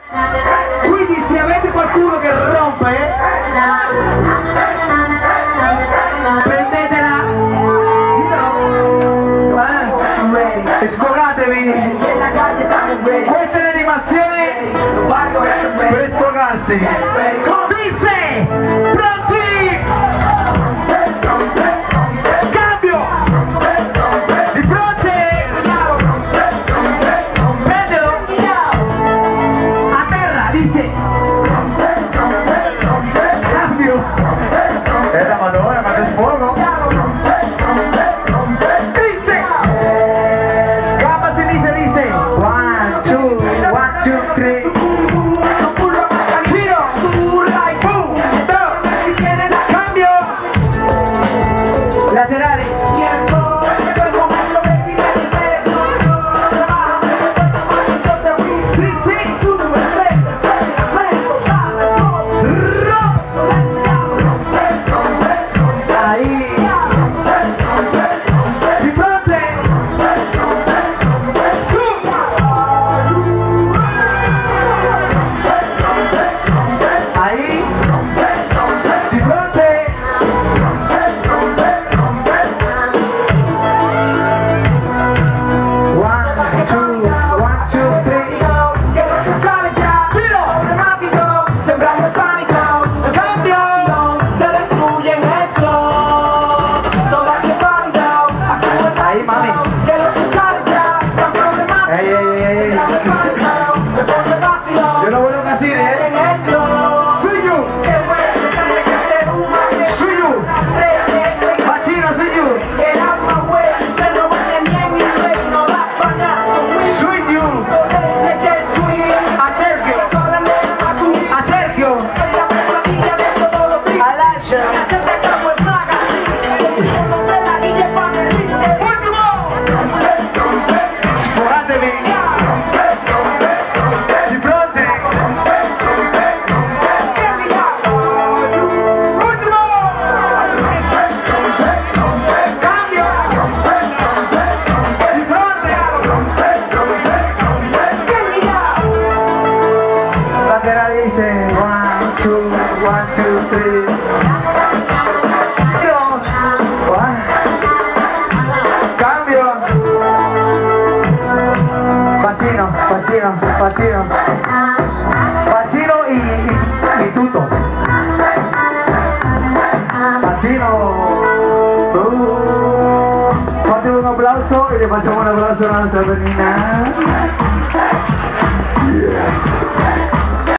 Quindi se avete qualcuno che rompe, prendetela, e sfogatevi. Questa è l'animazione per sfogarsi. Visse! Pronti? Cambio! Di fronte! Prendelo! A terra, Visse! Cambio! È la Madonna, ma che sfogo! Visse! Gamba sinistra, Visse! 1, 2, 3. Laterale. Sì, sì. Ahí. Di fronte. Su. Ahí. Di fronte. Yo no vuelvo a decir, Suyu. Suyu. Bacino, Suyu. Suyu. Acerchio. Acerchio. Alascia. Ultimo. Sfogatevi. Dice 1, 2, 1, 2, 3. Cambio. Bacino, bacino, bacino. Bacino y tutto. Bacino. Fate un applauso y le facciamo un applauso a la nostra bambina.